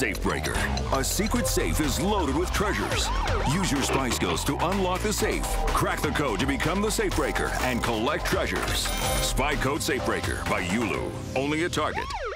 Safe Breaker. A secret safe is loaded with treasures. Use your spy skills to unlock the safe. Crack the code to become the Safe Breaker and collect treasures. Spy Code Safe Breaker by Yulu. Only at Target.